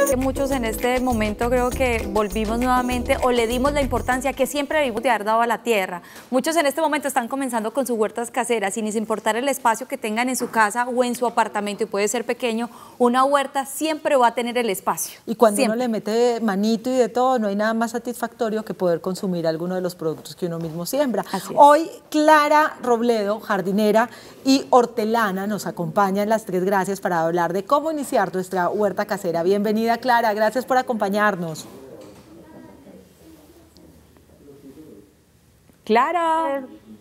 Muchos en este momento creo que volvimos nuevamente o le dimos la importancia que siempre debimos de haber dado a la tierra. Muchos en este momento están comenzando con sus huertas caseras, sin importar el espacio que tengan en su casa o en su apartamento, y puede ser pequeño, una huerta siempre va a tener el espacio. Y cuando siempre. uno le mete manito y de todo, no hay nada más satisfactorio que poder consumir alguno de los productos que uno mismo siembra. Hoy Clara Robledo, jardinera y hortelana, nos acompaña en Las Tres Gracias para hablar de cómo iniciar nuestra huerta casera. Bienvenida, Clara, gracias por acompañarnos. Clara.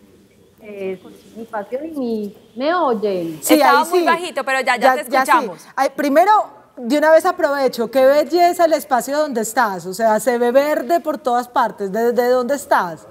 Es mi pasión y me oyen. Sí, estaba muy bajito, pero ya te escuchamos. Sí. Ay, primero, de una vez aprovecho, qué belleza el espacio donde estás, o sea, se ve verde por todas partes. ¿Desde dónde estás?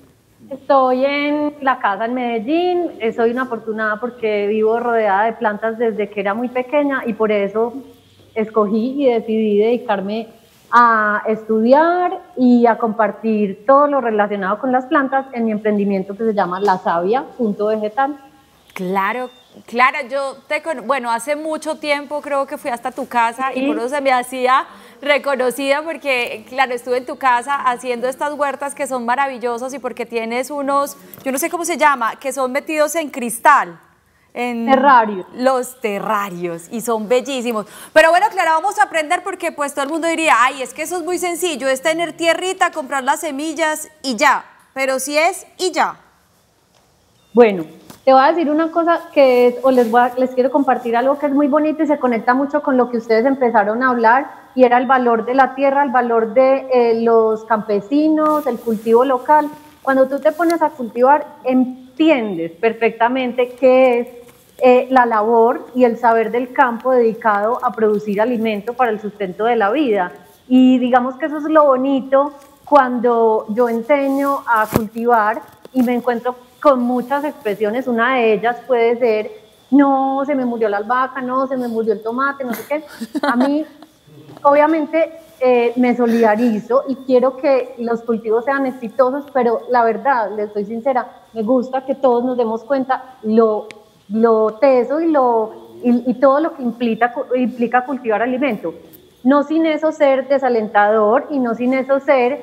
Estoy en la casa en Medellín, soy una afortunada porque vivo rodeada de plantas desde que era muy pequeña y por eso escogí y decidí dedicarme a estudiar y a compartir todo lo relacionado con las plantas en mi emprendimiento que se llama La Savia, punto vegetal. Claro, Clara, bueno, hace mucho tiempo creo que fui hasta tu casa, ¿sí? Y por eso se me hacía reconocida porque, claro, estuve en tu casa haciendo estas huertas que son maravillosos y porque tienes unos, yo no sé cómo se llama, que son metidos en cristal. En terrarios. Los terrarios, y son bellísimos. Pero bueno, Clara, vamos a aprender porque pues todo el mundo diría, ay, es que eso es muy sencillo, es tener tierrita, comprar las semillas y ya. Pero si es y ya. Bueno, te voy a decir una cosa que es, o les quiero compartir algo que es muy bonito y se conecta mucho con lo que ustedes empezaron a hablar, y era el valor de la tierra, el valor de los campesinos, el cultivo local. Cuando tú te pones a cultivar, entiendes perfectamente qué es la labor y el saber del campo dedicado a producir alimento para el sustento de la vida. Y digamos que eso es lo bonito cuando yo enseño a cultivar y me encuentro con muchas expresiones. Una de ellas puede ser, no, se me murió la albahaca, no, se me murió el tomate, no sé qué. A mí, obviamente, me solidarizo y quiero que los cultivos sean exitosos, pero la verdad, les soy sincera, me gusta que todos nos demos cuenta lo teso y todo lo que implica cultivar alimento. No sin eso ser desalentador y no sin eso ser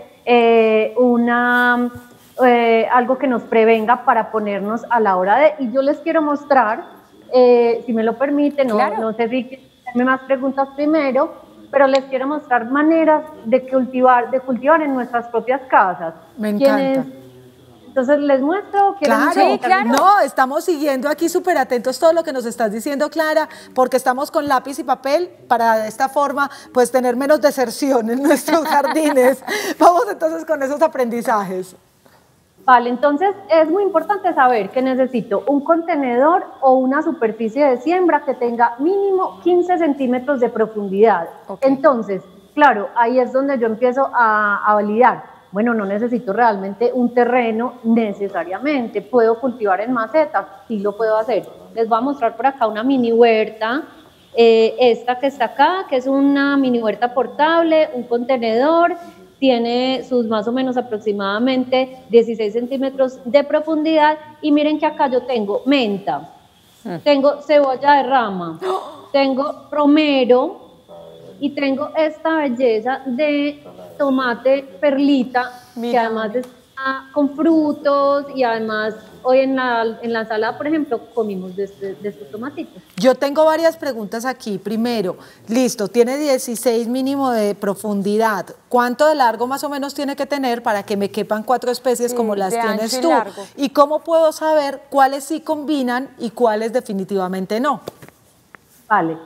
algo que nos prevenga para ponernos a la hora de... Y yo les quiero mostrar, si me lo permiten, claro. No sé si hacerme más preguntas primero, pero les quiero mostrar maneras de cultivar en nuestras propias casas. Me encanta. Entonces les muestro. Claro, sí, claro. No, estamos siguiendo aquí súper atentos todo lo que nos estás diciendo, Clara, porque estamos con lápiz y papel para de esta forma pues tener menos deserción en nuestros jardines. Vamos entonces con esos aprendizajes. Vale, entonces es muy importante saber que necesito un contenedor o una superficie de siembra que tenga mínimo 15 centímetros de profundidad. Okay. Entonces, claro, ahí es donde yo empiezo a validar. Bueno, no necesito realmente un terreno necesariamente, puedo cultivar en macetas, sí lo puedo hacer. Les voy a mostrar por acá una mini huerta, esta que está acá, que es una mini huerta portable, un contenedor, tiene sus más o menos aproximadamente 16 centímetros de profundidad, y miren que acá yo tengo menta, tengo cebolla de rama, tengo romero y tengo esta belleza de tomate perlita. Mira, que además está con frutos, y además hoy en la ensalada, por ejemplo, comimos de estos tomatitos. Yo tengo varias preguntas aquí. Primero, listo, tiene 16 mínimo de profundidad. ¿Cuánto de largo más o menos tiene que tener para que me quepan 4 especies como las tienes tú? ¿Y cómo puedo saber cuáles sí combinan y cuáles definitivamente no? Vale.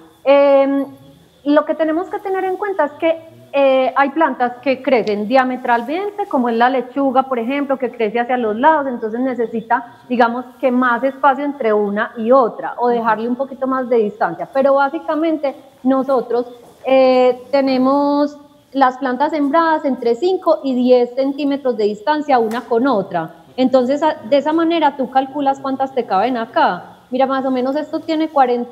Lo que tenemos que tener en cuenta es que hay plantas que crecen diametralmente, como es la lechuga, por ejemplo, que crece hacia los lados, entonces necesita, digamos, que más espacio entre una y otra, o dejarle un poquito más de distancia. Pero básicamente nosotros tenemos las plantas sembradas entre 5 y 10 centímetros de distancia una con otra. Entonces, de esa manera tú calculas cuántas te caben acá. Mira, más o menos esto tiene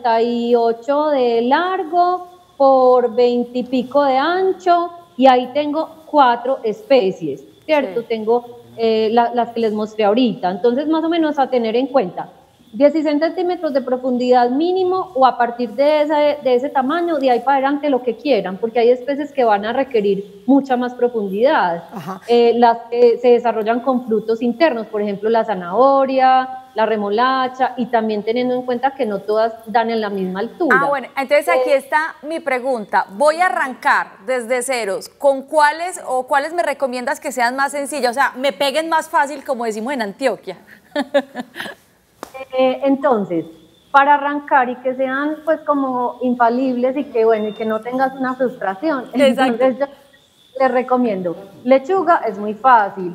48 de largo, por 20 y pico de ancho, y ahí tengo 4 especies, ¿cierto? Sí. Tengo las que les mostré ahorita. Entonces, más o menos a tener en cuenta, 16 centímetros de profundidad mínimo o a partir de ese tamaño, de ahí para adelante lo que quieran, porque hay especies que van a requerir mucha más profundidad. Las que se desarrollan con frutos internos, por ejemplo la zanahoria, la remolacha, y también teniendo en cuenta que no todas dan en la misma altura. Bueno, entonces aquí está mi pregunta. Voy a arrancar desde ceros. ¿Con cuáles me recomiendas que sean más sencillas? O sea, me peguen más fácil, como decimos en Antioquia. Entonces, para arrancar y que sean pues como infalibles y que bueno, y que no tengas una frustración, entonces yo les recomiendo, lechuga es muy fácil,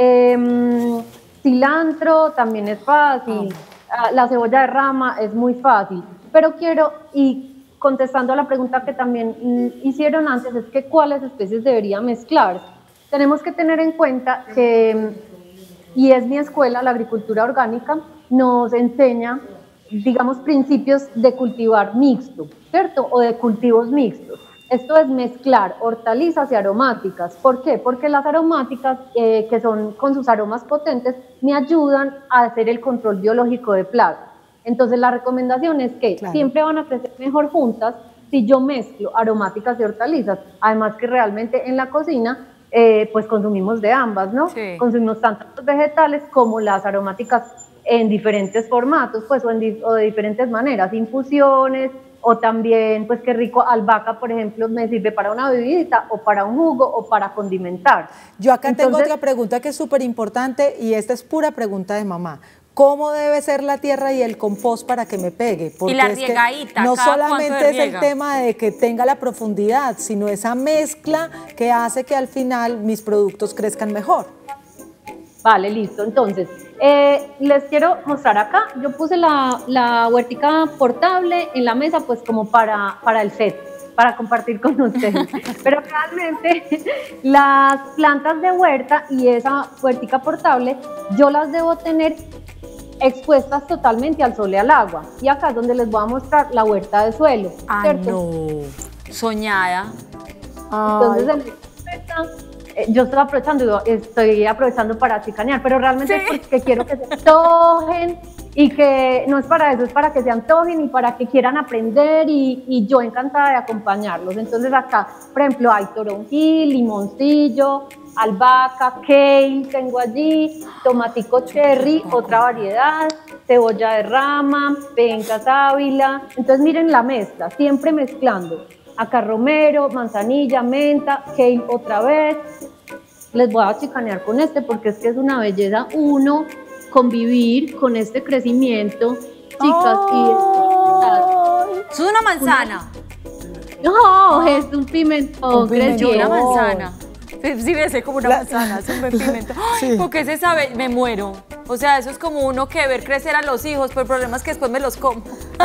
cilantro también es fácil, la cebolla de rama es muy fácil, pero quiero, y contestando a la pregunta que también hicieron antes, es que cuáles especies debería mezclar. Tenemos que tener en cuenta que, y es mi escuela, la agricultura orgánica, nos enseña, digamos, principios de cultivar mixto, ¿cierto? O de cultivos mixtos. Esto es mezclar hortalizas y aromáticas. ¿Por qué? Porque las aromáticas, que son con sus aromas potentes, me ayudan a hacer el control biológico de plagas. Entonces la recomendación es que siempre van a crecer mejor juntas si yo mezclo aromáticas y hortalizas. Además que realmente en la cocina pues consumimos de ambas, ¿no? Sí. Consumimos tanto los vegetales como las aromáticas en diferentes formatos, pues, o de diferentes maneras, infusiones, o también, pues qué rico, albahaca, por ejemplo, me sirve para una bebidita, o para un jugo, o para condimentar. Yo acá tengo otra pregunta que es súper importante, y esta es pura pregunta de mamá. ¿Cómo debe ser la tierra y el compost para que me pegue? Porque y la riegadita, no solamente es el tema de que tenga la profundidad, sino esa mezcla que hace que al final mis productos crezcan mejor. Vale, listo. Entonces, les quiero mostrar acá. Yo puse la huertica portable en la mesa, pues como para el set, para compartir con ustedes. Pero realmente las plantas de huerta y esa huertica portable, yo las debo tener expuestas totalmente al sol y al agua. Y acá es donde les voy a mostrar la huerta de suelo. ¿Cierto? No, soñada. Entonces, en esta yo estoy aprovechando para chicanear, pero realmente es porque quiero que se antojen y que no es para eso, es para que se antojen y para que quieran aprender y yo encantada de acompañarlos. Entonces acá, por ejemplo, hay toronjil, limoncillo, albahaca, kale tengo allí, tomatico cherry, otra variedad, cebolla de rama, penca sábila. Entonces miren la mezcla, siempre mezclando. Acá romero, manzanilla, menta, kale otra vez. Les voy a chicanear con este porque es que es una belleza uno convivir con este crecimiento, chicas. ¿Es una manzana? No, es un pimentón creciendo. Una manzana. Sí, me sé como una manzana, es un buen pimiento. Ay, porque se sabe, me muero. O sea, eso es como uno que ver crecer a los hijos, pero el problema es que después me los como.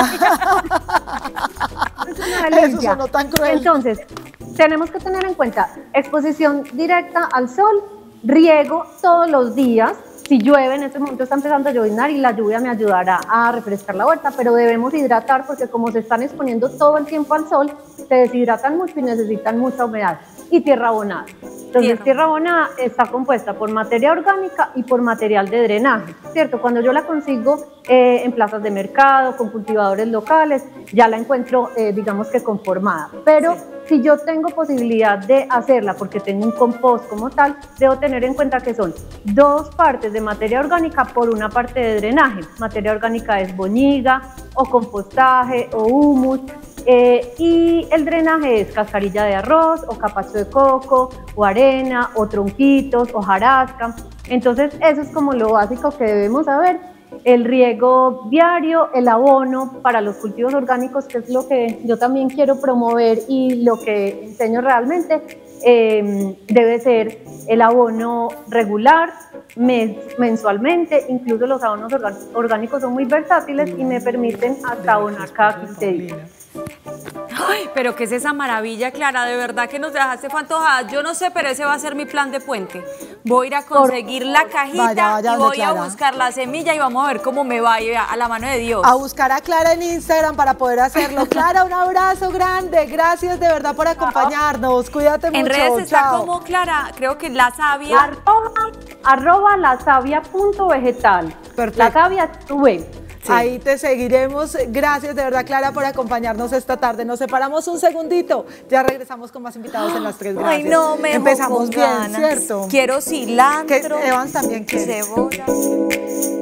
Es una delicia. Eso no tan cruel. Entonces, tenemos que tener en cuenta exposición directa al sol, riego todos los días. Si llueve, en este momento está empezando a lloviznar y la lluvia me ayudará a refrescar la huerta, pero debemos hidratar porque como se están exponiendo todo el tiempo al sol, se deshidratan mucho y necesitan mucha humedad. Y tierra abonada. Entonces, tierra abonada está compuesta por materia orgánica y por material de drenaje, ¿cierto? Cuando yo la consigo en plazas de mercado, con cultivadores locales, ya la encuentro, digamos que conformada. Pero si yo tengo posibilidad de hacerla, porque tengo un compost como tal, debo tener en cuenta que son 2 partes de materia orgánica por una parte de drenaje. Materia orgánica es boñiga, o compostaje, o humus. Y el drenaje es cascarilla de arroz, o capacho de coco, o arena, o tronquitos, o jarasca. Entonces eso es como lo básico que debemos saber. El riego diario, el abono para los cultivos orgánicos, que es lo que yo también quiero promover y lo que enseño realmente, debe ser el abono regular, mensualmente. Incluso los abonos orgánicos son muy versátiles y me permiten hasta abonar cada 15 días. Ay, pero ¿qué es esa maravilla, Clara? De verdad que nos dejaste antojadas. Yo no sé, pero ese va a ser mi plan de puente. Voy a ir a conseguir la cajita y voy a buscar la semilla y vamos a ver cómo me va a la mano de Dios. A buscar a Clara en Instagram para poder hacerlo. Clara, un abrazo grande. Gracias de verdad por acompañarnos. Cuídate mucho. En redes está como Clara, creo que La Savia. @ lasavia.vegetal. Perfecto. La Savia es tu web. Ahí te seguiremos. Gracias de verdad, Clara, por acompañarnos esta tarde. Nos separamos un segundito. Ya regresamos con más invitados en las 3 gracias. Ay, no, me empezamos bien, ganas. ¿cierto? Quiero cilantro. Que Evans también quiere. Cebolla.